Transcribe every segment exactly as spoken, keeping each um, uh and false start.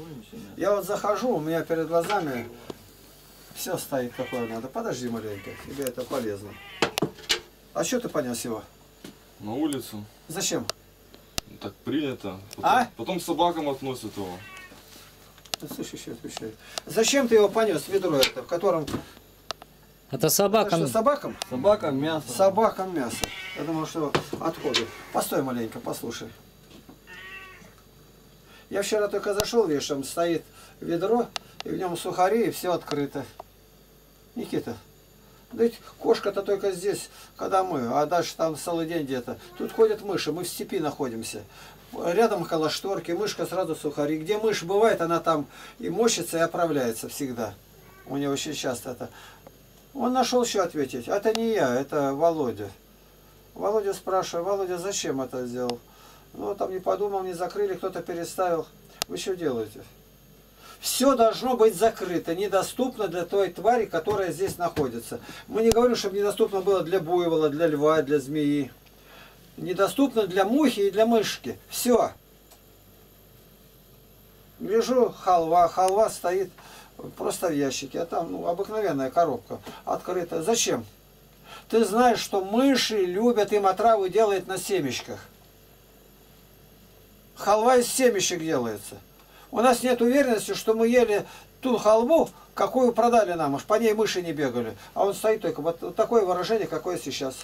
Я вот захожу, у меня перед глазами все стоит, какое надо. Подожди маленько, тебе это полезно. А что ты понес его? На улицу. Зачем? Так принято. Потом, А? потом собакам относят его. Слушай, еще отвечаю. Зачем ты его понес, ведро это, в котором... Это собакам. Это что, собакам? Собакам мясо. Собакам мясо. Я думал, что отходы. Постой маленько, послушай. Я вчера только зашел вечером, стоит ведро, и в нем сухари, и все открыто. Никита, да ведь кошка-то только здесь, когда мы, а дальше там целый день где-то. Тут ходят мыши, мы в степи находимся. Рядом около шторки, мышка сразу сухари. Где мышь бывает, она там и мочится, и оправляется всегда. У нее очень часто это... Он нашел что ответить. Это не я, это Володя. Володя спрашивает, Володя, зачем это сделал? Ну, там не подумал, не закрыли, кто-то переставил. Вы что делаете? Все должно быть закрыто, недоступно для той твари, которая здесь находится. Мы не говорим, чтобы недоступно было для буйвола, для льва, для змеи. Недоступно для мухи и для мышки. Все. Гляжу, халва. Халва стоит просто в ящике. А там ну, обыкновенная коробка открыта. Зачем? Ты знаешь, что мыши любят, им отраву делают на семечках. Халва из семечек делается. У нас нет уверенности, что мы ели ту халву, какую продали нам. Аж по ней мыши не бегали. А он стоит только. Вот, вот такое выражение, какое сейчас.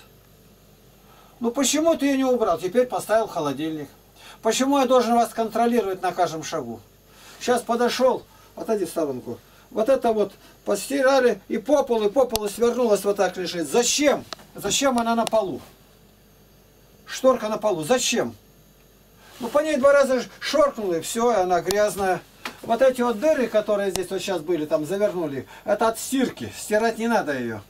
Ну почему ты ее не убрал? Теперь поставил в холодильник. Почему я должен вас контролировать на каждом шагу? Сейчас подошел, отойди в сторонку. Вот это вот постирали, и по полу, и по полу свернулась, вот так лежит. Зачем? Зачем она на полу? Шторка на полу. Зачем? Ну по ней два раза шоркнула, и все, и она грязная. Вот эти вот дыры, которые здесь вот сейчас были, там завернули, это от стирки. Стирать не надо ее.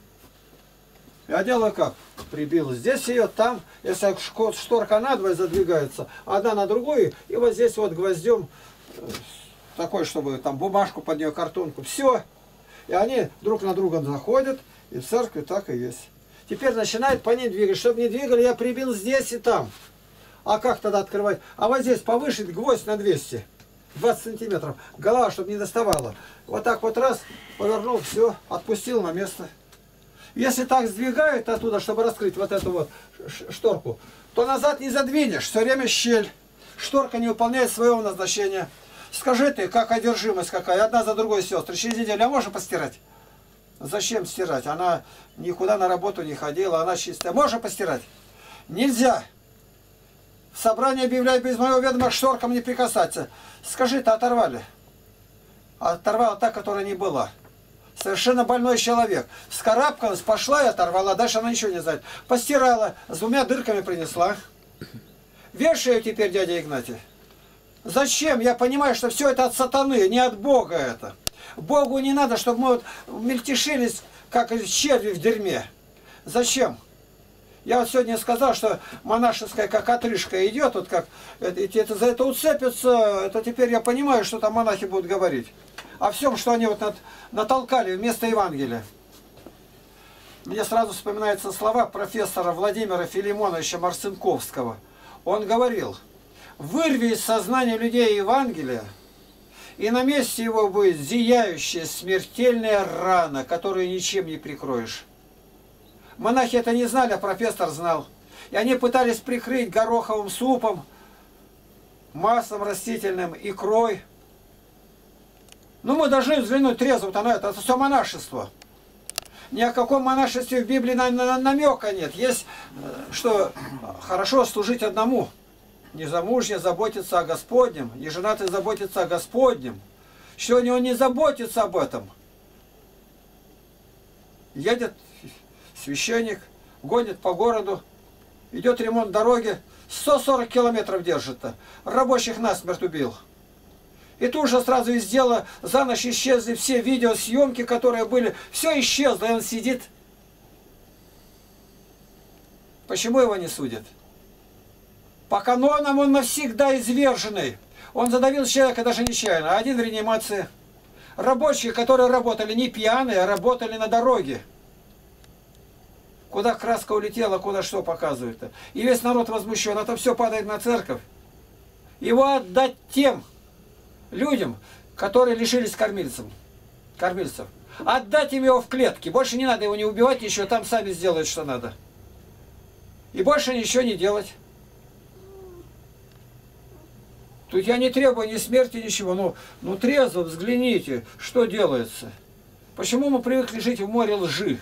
Я делаю как? Прибил здесь ее, там, если шторка надвое задвигается, одна на другую, и вот здесь вот гвоздем, такой, чтобы там бумажку под нее, картонку, все. И они друг на друга заходят, и в церкви так и есть. Теперь начинает по ней двигать. Чтобы не двигали, я прибил здесь и там. А как тогда открывать? А вот здесь повышить гвоздь на двести. двадцать сантиметров. Голова, чтобы не доставала. Вот так вот раз, повернул, все, отпустил на место. Если так сдвигают оттуда, чтобы раскрыть вот эту вот шторку, то назад не задвинешь. Все время щель. Шторка не выполняет своего назначения. Скажи ты, как одержимость какая. Одна за другой сестры. Через неделю, а можно постирать? Зачем стирать? Она никуда на работу не ходила, она чистая. Можно постирать? Нельзя. Собрание объявляет без моего ведома, к шторкам не прикасаться. Скажи-то, оторвали. Оторвала та, которая не была. Совершенно больной человек. Вскарабкалась, пошла и оторвала. Дальше она ничего не знает. Постирала, с двумя дырками принесла. Вешаю теперь, дядя Игнатий. Зачем? Я понимаю, что все это от сатаны, не от Бога это. Богу не надо, чтобы мы вот мельтешились, как черви в дерьме. Зачем? Я вот сегодня сказал, что монашеская как отрыжка идет, вот как это, это, за это уцепятся, это теперь я понимаю, что там монахи будут говорить. О всем, что они вот над, натолкали вместо Евангелия. Мне сразу вспоминаются слова профессора Владимира Филимоновича Марцинковского. Он говорил: вырви из сознания людей Евангелия, и на месте его будет зияющая смертельная рана, которую ничем не прикроешь. Монахи это не знали, а профессор знал. И они пытались прикрыть гороховым супом, маслом растительным, икрой. Ну, мы должны взглянуть трезво на это. Это все монашество. Ни о каком монашестве в Библии на, на, намека нет. Есть, что хорошо служить одному. Незамужье заботится о Господнем, неженатый заботится о Господнем. Сегодня он не заботится об этом. Едет священник, гонит по городу, идет ремонт дороги, сто сорок километров держит-то. Рабочих насмерть убил. И тут же сразу из дела за ночь исчезли все видеосъемки, которые были. Все исчезло, и он сидит. Почему его не судят? По канонам он навсегда изверженный. Он задавил человека даже нечаянно. Один в реанимации. Рабочие, которые работали не пьяные, а работали на дороге. Куда краска улетела, куда что показывают-то. И весь народ возмущен. Это все падает на церковь. Его отдать тем, людям, которые лишились кормильцев, кормильцев. Отдать им его в клетки. Больше не надо его не убивать, ничего, там сами сделают, что надо. И больше ничего не делать. Тут я не требую ни смерти, ничего. Ну, ну трезво взгляните, что делается. Почему мы привыкли жить в море лжи?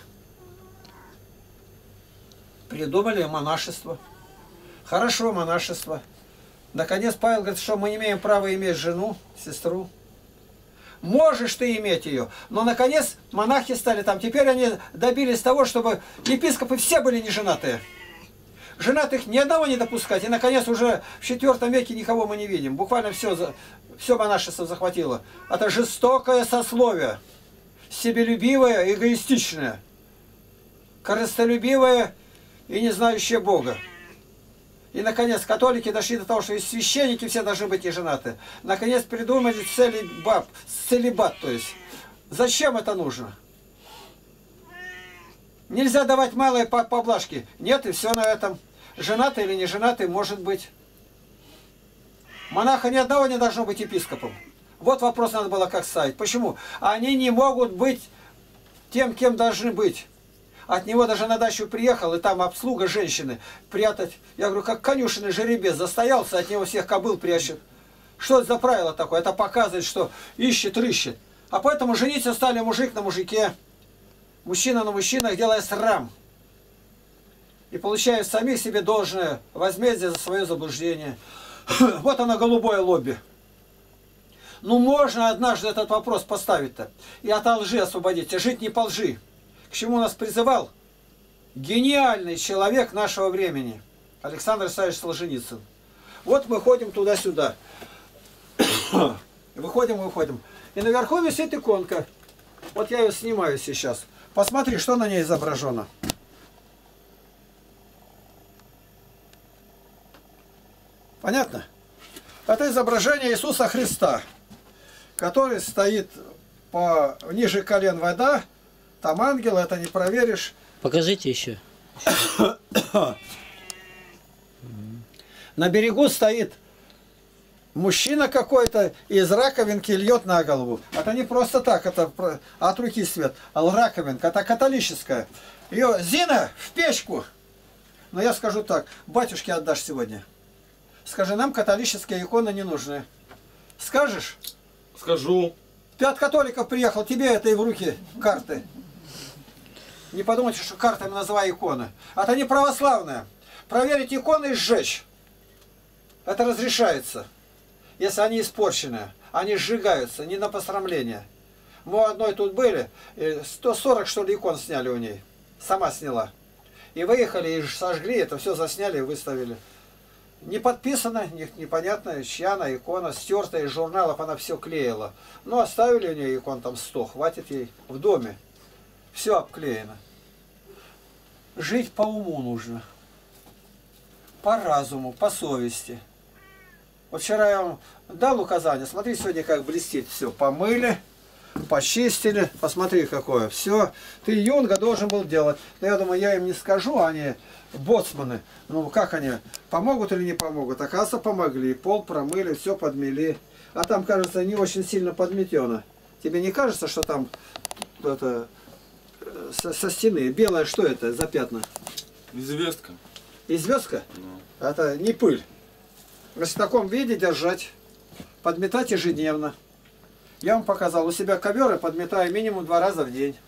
Придумали монашество. Хорошо, монашество. Наконец Павел говорит, что мы не имеем права иметь жену, сестру. Можешь ты иметь ее. Но, наконец, монахи стали там. Теперь они добились того, чтобы епископы все были не женатые. Женатых ни одного не допускать. И, наконец, уже в четвёртом веке никого мы не видим. Буквально все, все монашество захватило. Это жестокое сословие. Себелюбивое, эгоистичное. Корыстолюбивое и не знающее Бога. И, наконец, католики дошли до того, что и священники все должны быть не женаты. Наконец, придумали целибат, целибат, то есть. Зачем это нужно? Нельзя давать малые поблажки. Нет, и все на этом. Женатый или не женатый, может быть. Монаха ни одного не должно быть епископом. Вот вопрос надо было как ставить. Почему? Они не могут быть тем, кем должны быть. От него даже на дачу приехал, и там обслуга женщины прятать. Я говорю, как конюшенный жеребец застоялся, от него всех кобыл прячет. Что это за правило такое? Это показывает, что ищет, рыщет. А поэтому жениться стали мужик на мужике, мужчина на мужчинах, делая срам. И получая самих себе должное возмездие за свое заблуждение. Вот оно, голубое лобби. Ну можно однажды этот вопрос поставить-то. И от лжи освободиться. Жить не по лжи. К чему нас призывал гениальный человек нашего времени, Александр Исаевич Солженицын. Вот мы ходим туда-сюда. Выходим, выходим. И наверху висит иконка. Вот я ее снимаю сейчас. Посмотри, что на ней изображено. Понятно? Это изображение Иисуса Христа, который стоит по ниже колен вода. Там ангел, это не проверишь. Покажите еще. На берегу стоит мужчина какой-то, и из раковинки льет на голову. Это не просто так, это от руки свет. А раковинка, это католическая. Ее, Зина, в печку. Но я скажу так, батюшке отдашь сегодня. Скажи, нам католические иконы не нужны. Скажешь? Скажу. Ты от католиков приехал, тебе это и в руки карты. Не подумайте, что картами называю иконы. Это не православные. Проверить иконы и сжечь. Это разрешается. Если они испорченные. Они сжигаются, не на посрамление. Мы одной тут были, сто сорок что ли икон сняли у ней. Сама сняла. И выехали, и сожгли, это все засняли и выставили. Не подписано, непонятно, чья она икона, стертая из журналов, она все клеила. Ну, оставили у нее икон там сто, хватит ей в доме. Все обклеено. Жить по уму нужно. По разуму, по совести. Вот вчера я вам дал указание. Смотри, сегодня как блестит все. Помыли, почистили. Посмотри, какое. Все. Ты юнга должен был делать. Но я думаю, я им не скажу, они боцманы. Ну, как они, помогут или не помогут? Оказывается, помогли. Пол промыли, все подмели. А там, кажется, не очень сильно подметено. Тебе не кажется, что там это... Со, со стены. Белое, что это за пятна? Известка. Известка? Да. Это не пыль. Если в таком виде держать, подметать ежедневно. Я вам показал, у себя коверы подметаю минимум два раза в день.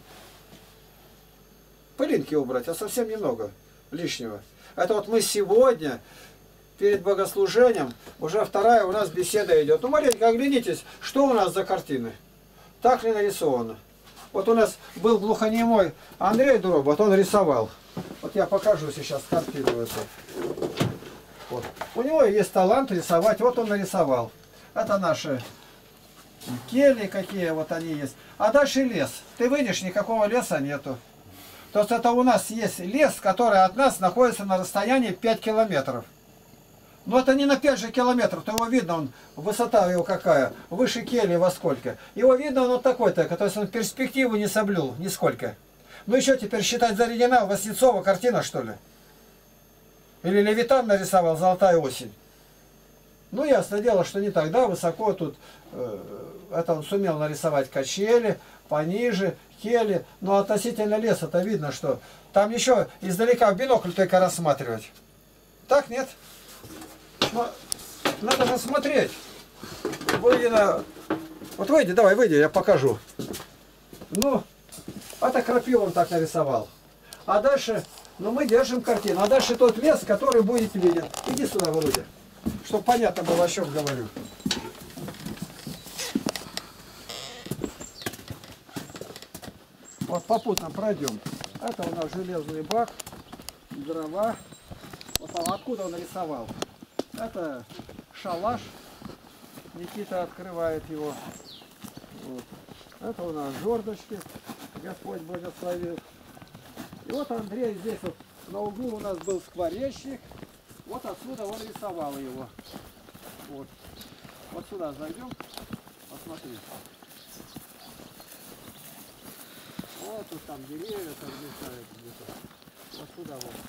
Пылинки убрать, а совсем немного лишнего. Это вот мы сегодня, перед богослужением, уже вторая у нас беседа идет. Ну, маленько оглянитесь, что у нас за картины. Так ли нарисовано? Вот у нас был глухонемой Андрей Дуров, вот он рисовал. Вот я покажу сейчас картину эту. Вот. У него есть талант рисовать, вот он нарисовал. Это наши кельи какие, вот они есть. А дальше лес. Ты выйдешь, никакого леса нету. То есть это у нас есть лес, который от нас находится на расстоянии пять километров. Но это не на пять же километров, то его видно, он, высота его какая, выше кельи во сколько. Его видно, он вот такой-то, то есть он перспективу не соблюл, нисколько. Ну еще теперь считать за оригинал Васнецова картина, что ли? Или Левитан нарисовал «Золотая осень». Ну, ясно дело, что не так, да, высоко тут, э, это он сумел нарисовать качели, пониже, кели, но относительно леса-то видно, что там еще издалека в бинокль только рассматривать. Так, нет? Но надо же смотреть. Выйди на... Вот выйди, давай, выйди, я покажу. Ну, это крапиву он так нарисовал. А дальше, ну мы держим картину. А дальше тот лес, который будет виден. Иди сюда, Володя. Чтобы понятно было, о чем говорю. Вот попутно пройдем. Это у нас железный бак, дрова. Вот там, откуда он рисовал. Это шалаш. Никита открывает его. Вот. Это у нас жердочки. Господь благословил. И вот Андрей здесь вот на углу у нас был скворечник. Вот отсюда он рисовал его. Вот. Вот сюда зайдем. Посмотри. Вот тут там деревья там мешают где-то. Вот сюда вот.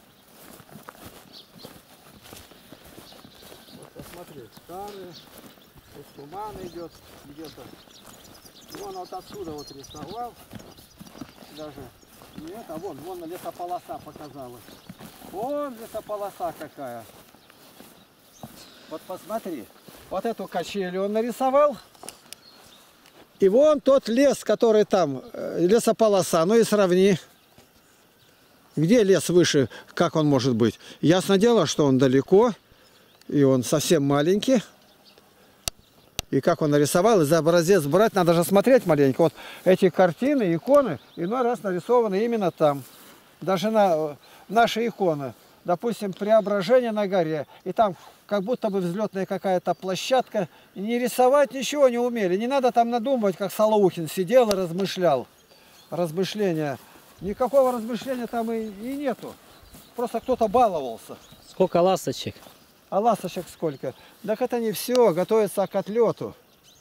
Вот посмотри. Старые. Тут туман идет где-то. И он вот отсюда вот рисовал. Даже нет, а вон, вон лесополоса показалась. Вон лесополоса какая. Вот посмотри. Вот эту качель он нарисовал. И вон тот лес, который там, лесополоса. Ну и сравни. Где лес выше, как он может быть? Ясно дело, что он далеко. И он совсем маленький. И как он нарисовал, и за образец брать, надо же смотреть маленько. Вот эти картины, иконы, иной раз нарисованы именно там. Даже на наши иконы. Допустим, Преображение на горе. И там как будто бы взлетная какая-то площадка. И не рисовать ничего не умели. Не надо там надумывать, как Солоухин сидел и размышлял. Размышления. Никакого размышления там и, и нету. Просто кто-то баловался. Сколько ласточек? А ласточек сколько? Так это не все, готовится к отлету.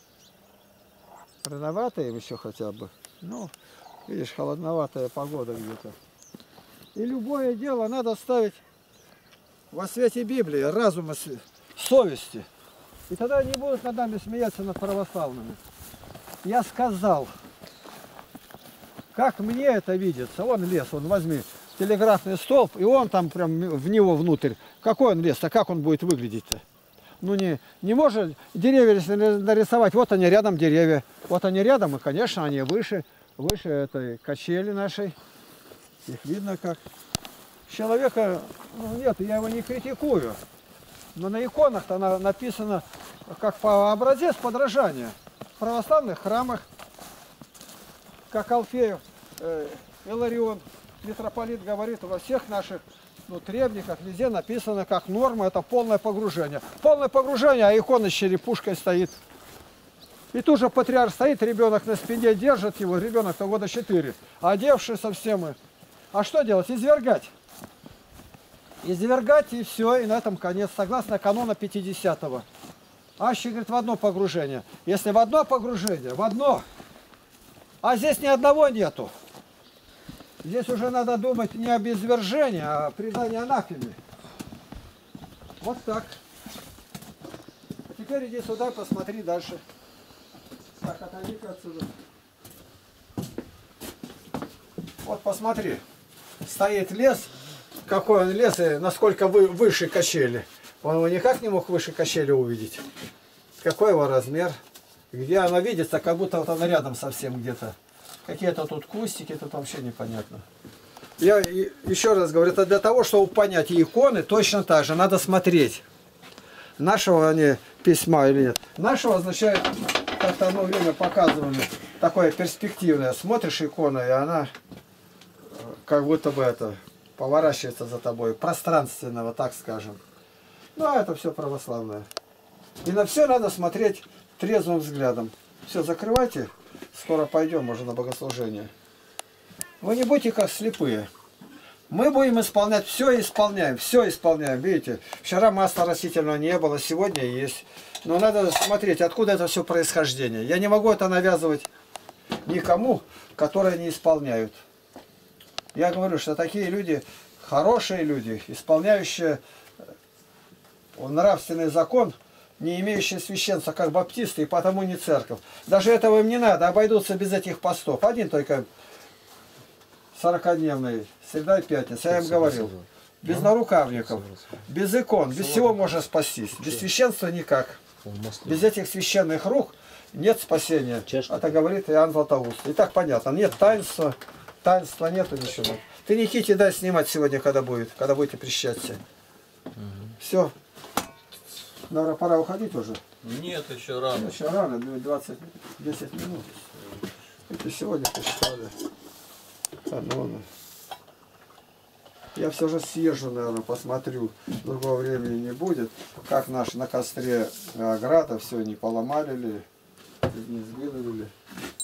Рановато им еще хотя бы. Ну, видишь, холодноватая погода где-то. И любое дело надо ставить во свете Библии, разума, совести. И тогда не будут над нами смеяться, над православными. Я сказал, как мне это видится. Вон лес, вон возьми телеграфный столб, и он там прям в него внутрь. Какой он лес, а как он будет выглядеть-то? Ну не, не может деревья нарисовать. Вот они рядом деревья. Вот они рядом, и, конечно, они выше, выше этой качели нашей. Их видно как. Человека, ну нет, я его не критикую. Но на иконах-то написано, как по образец подражания. В православных храмах, как Алфеев, э, Иларион, митрополит говорит, во всех наших ну, требниках везде написано, как норма, это полное погружение. Полное погружение, а икона с черепушкой стоит. И тут же патриарх стоит, ребенок на спине держит его, ребенок-то года четыре, одевший совсем. А что делать? Извергать. Извергать и все, и на этом конец, согласно канона пятидесятого. Аще, говорит, в одно погружение. Если в одно погружение, в одно, а здесь ни одного нету. Здесь уже надо думать не об извержении, а о предании анафеме. Вот так. А теперь иди сюда, посмотри дальше. Так, отойди-ка отсюда. Вот посмотри. Стоит лес. Какой он лес и насколько вы, выше качели. Он его никак не мог выше качели увидеть. Какой его размер. Где она видится, как будто вот она рядом совсем где-то. Какие-то тут кустики, тут вообще непонятно. Я еще раз говорю, это для того, чтобы понять иконы, точно так же. Надо смотреть, нашего они письма или нет. Нашего означает, как-то одно время показывали, такое перспективное. Смотришь икону, и она как будто бы это поворачивается за тобой. Пространственного, так скажем. Ну, а это все православное. И на все надо смотреть трезвым взглядом. Все, закрывайте. Скоро пойдем уже на богослужение. Вы не будьте как слепые. Мы будем исполнять, все исполняем, все исполняем. Видите, вчера масла растительного не было, сегодня есть. Но надо смотреть, откуда это все происхождение. Я не могу это навязывать никому, которые не исполняют. Я говорю, что такие люди, хорошие люди, исполняющие нравственный закон, не имеющие священства, как баптисты, и потому не церковь. Даже этого им не надо, обойдутся без этих постов. Один только сорокадневный, среда и пятница, я им говорил. Без нарукавников, без икон, без всего можно спастись. Без священства никак. Без этих священных рук нет спасения. Это говорит Иоанн Златоуст. И так понятно. Нет таинства, таинства нету ничего. Ты Никите дай снимать сегодня, когда будет, когда будете причащаться. Угу. Все. Наверное, пора уходить уже. Нет, еще рано. Еще рано, двадцать, десять минут. Это сегодня посчитали. Каноны. Я все же съезжу, наверное, посмотрю. Другого времени не будет. Как наш на костре ограда, все не поломали ли, не сгинули ли.